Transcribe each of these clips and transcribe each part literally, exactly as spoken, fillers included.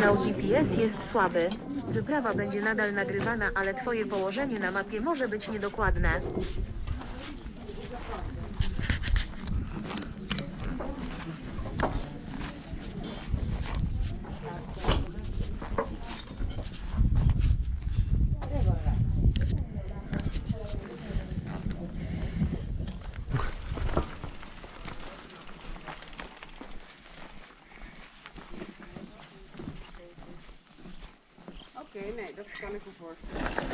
Sygnał G P S jest słaby. Wyprawa będzie nadal nagrywana, ale twoje położenie na mapie może być niedokładne. Oké, okay, nee, dat kan ik me voorstellen.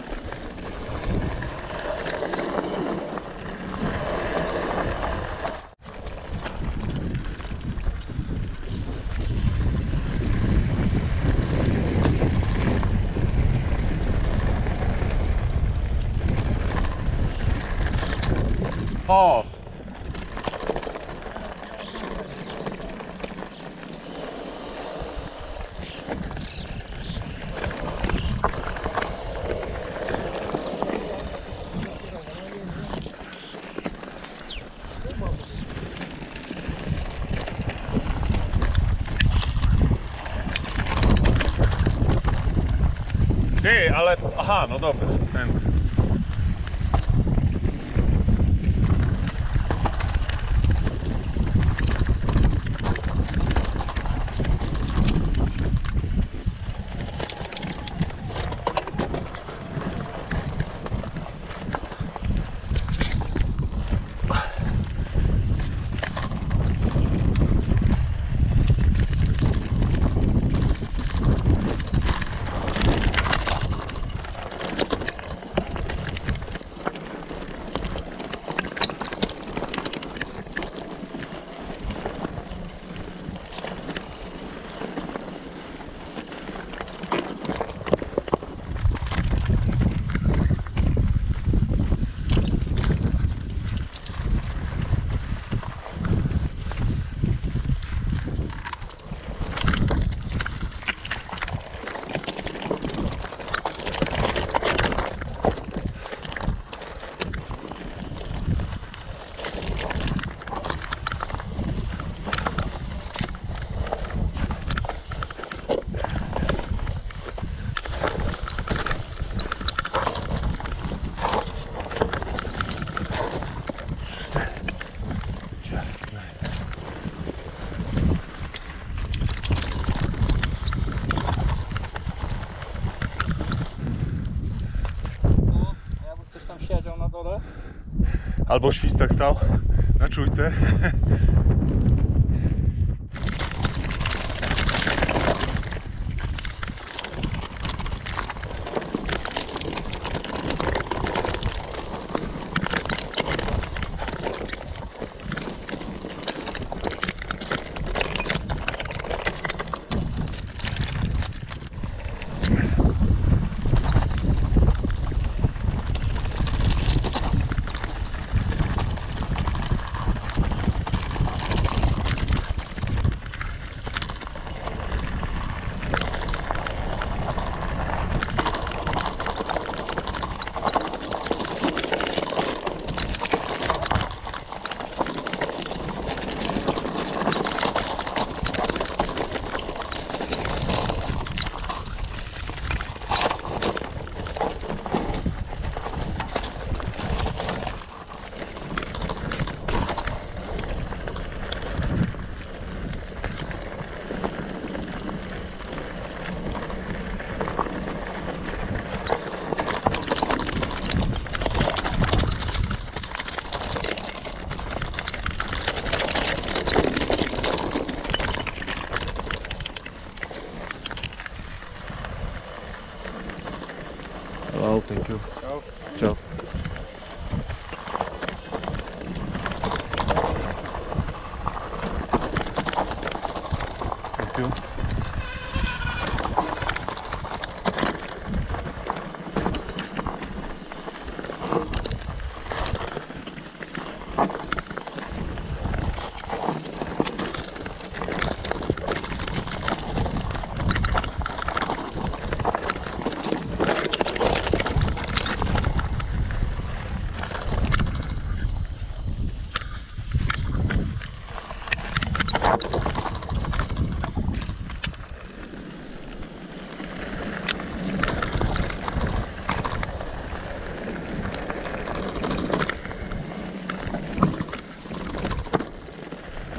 O! Ty, ale... Aha, no dobra, ten... Albo świstak stał na czujce.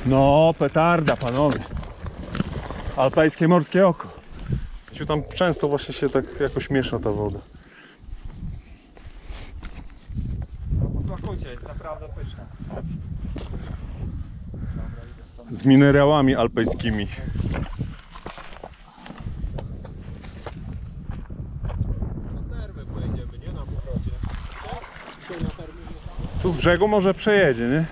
No, petarda, panowie. Alpejskie morskie oko. Ciu, tam często właśnie się tak jakoś miesza ta woda. Posmakujcie, jest naprawdę pyszna. Z minerałami alpejskimi. Na termy pojedziemy, nie na powrocie. Dzisiaj na termy nie. Tu z brzegu może przejedzie, nie?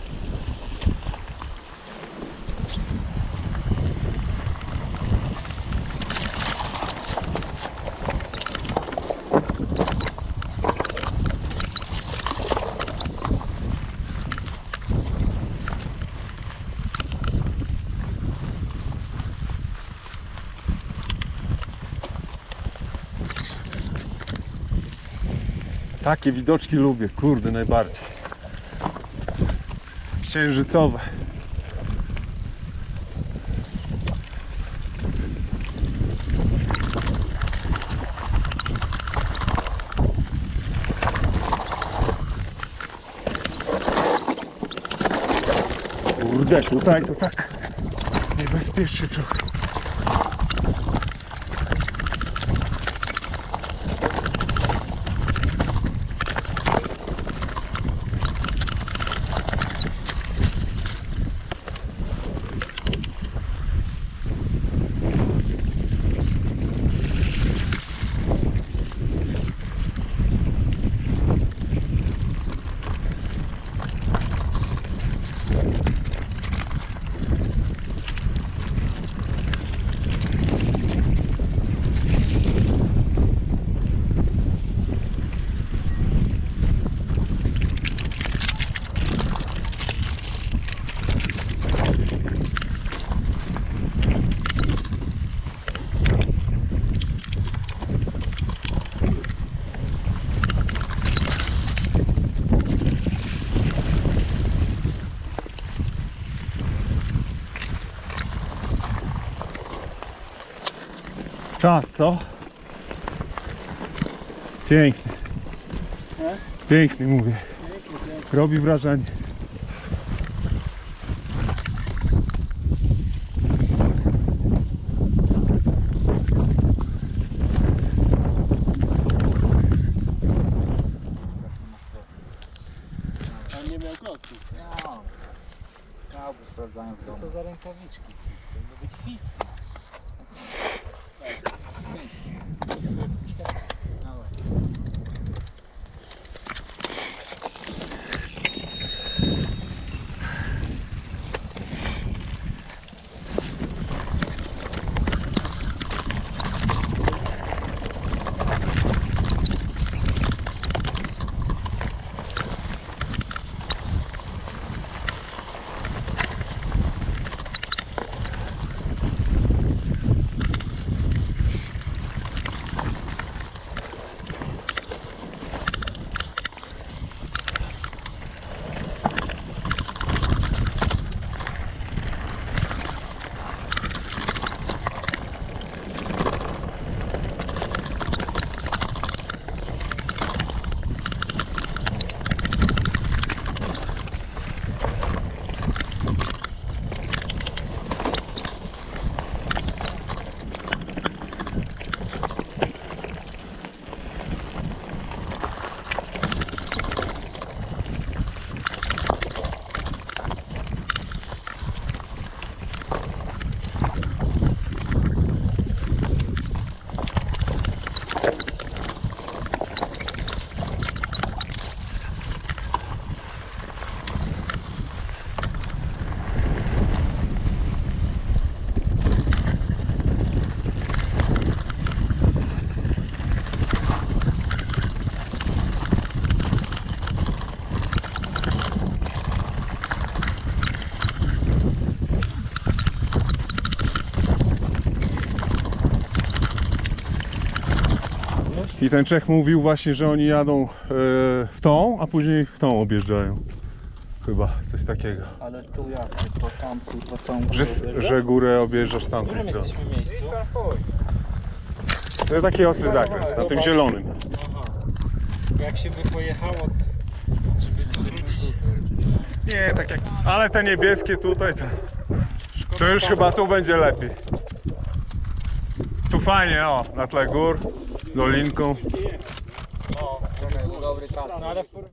Takie widoczki lubię, kurde, najbardziej. Księżycowe. Kurde, tutaj to tak niebezpiecznie trochę. Czad, co? Piękny. Piękny, mówię. Robi wrażenie. On nie miał klocków. No, miałby sprawdzają co to za rękawiczki. Powinno być fist. I ten Czech mówił właśnie, że oni jadą e, w tą, a później w tą objeżdżają. Chyba, coś takiego. Ale tu jak? To tam, tu, to tam. Że, że górę objeżdżasz z W tamtej którym strony. jesteśmy miejscu? To jest taki ostry zakręt, na tym zielonym. Aha. Jak się by pojechało, żeby... Nie, tak jak... Ale te niebieskie tutaj to... To już chyba tu będzie lepiej. Tu fajnie, o, na tle gór, dolinką. O, dobry czas. No ale w por...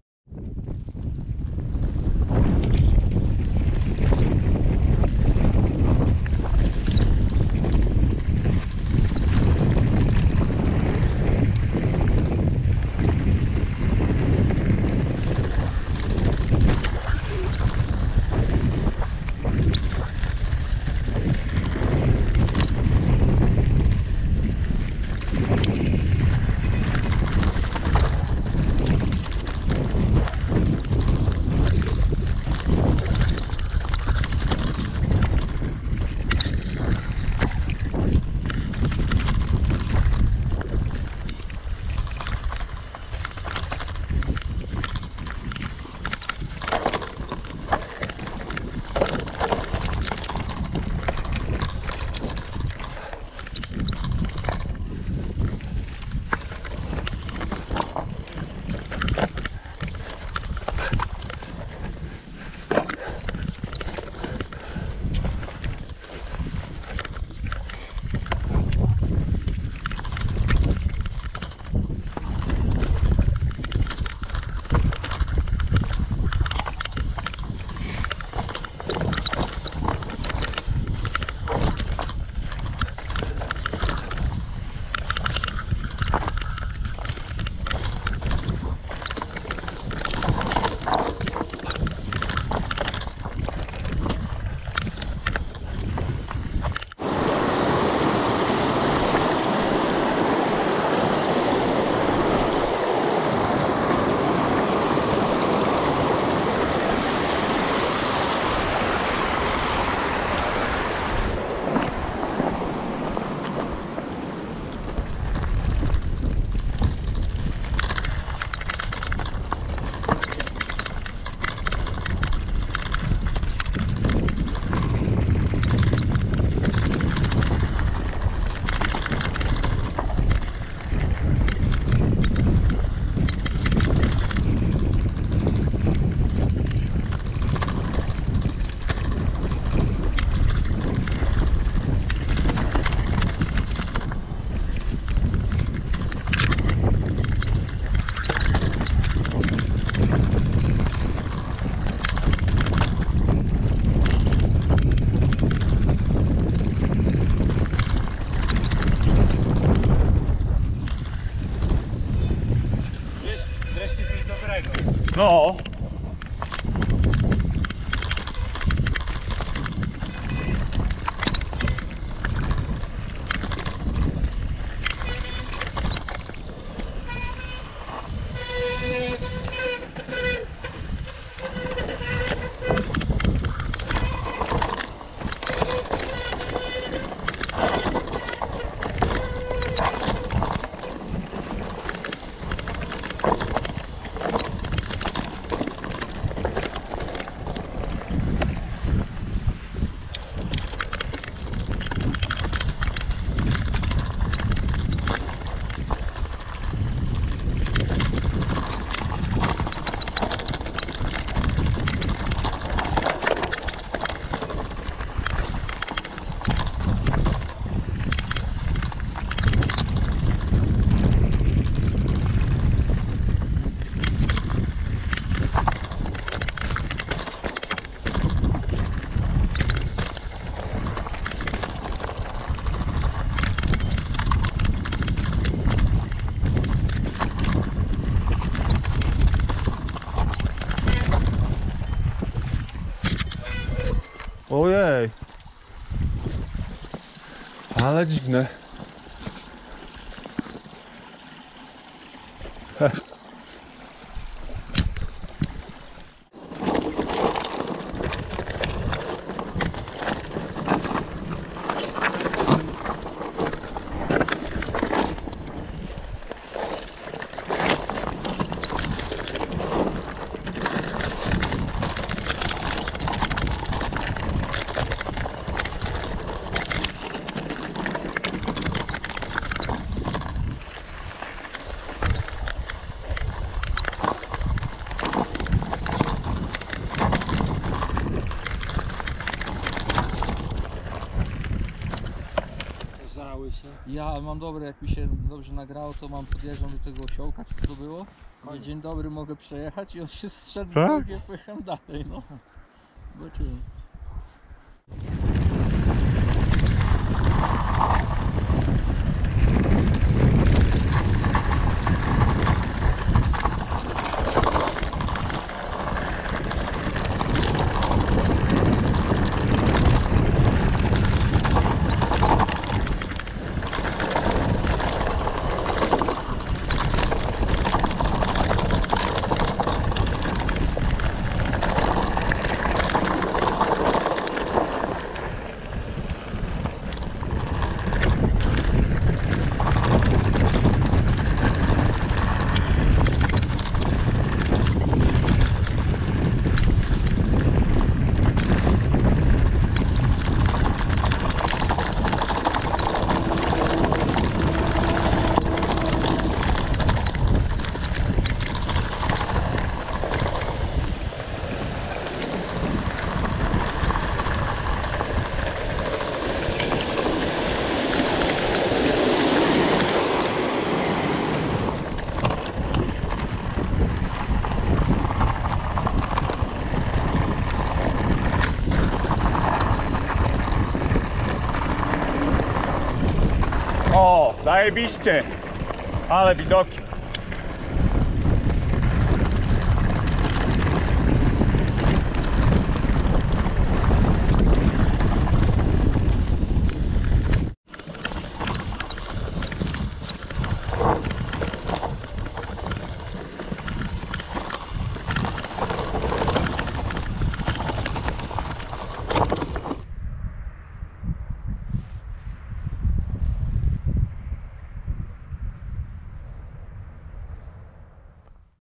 No. Ojej. Ale dziwne. Ja mam dobre, jak mi się dobrze nagrało, to mam podjeżdżam do tego osiołka, czy co to było? Mówię, dzień dobry, mogę przejechać i on się zszedł z Tak? drogi, i pojechałem dalej, no. Zobaczyłem. O, zajebiście! Ale widoki.